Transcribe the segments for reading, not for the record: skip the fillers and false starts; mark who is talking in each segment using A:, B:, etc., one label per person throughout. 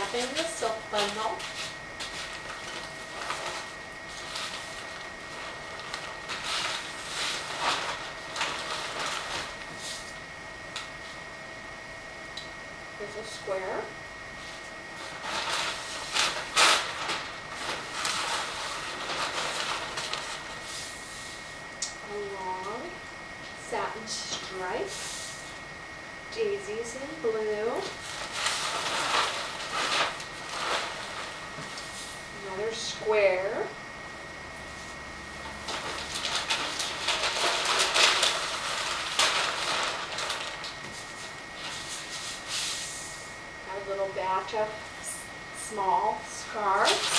A: unwrapping the silk bundle. Here's a square. A long satin stripe. Daisies in blue. Another square. A little batch of small scarves.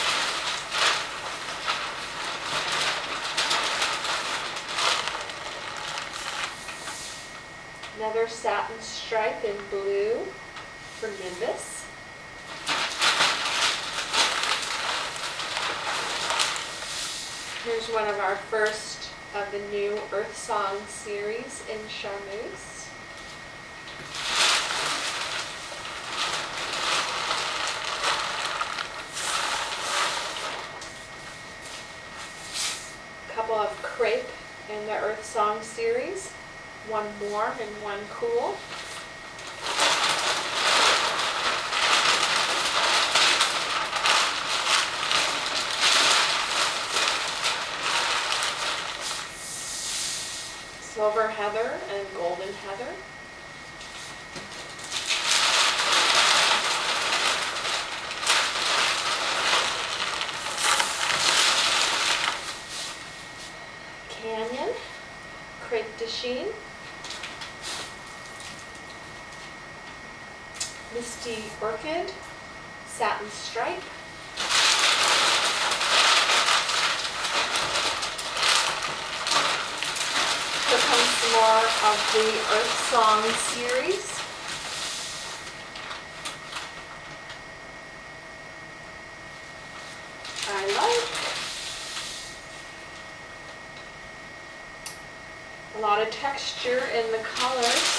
A: Another satin stripe in blue for Nimbus. Here's one of our first of the new Earth Song series in charmeuse. A couple of crepe in the Earth Song series. One warm and one cool. Silver heather and golden heather. Canyon, crepe de chine. Misty orchid, satin stripe. Here comes some more of the Earth Song series. I like. A lot of texture in the colors.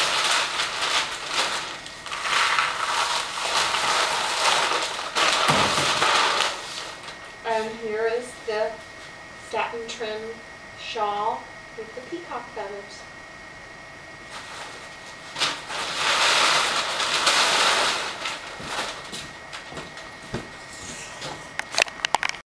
A: And here is the satin trim shawl with the peacock feathers.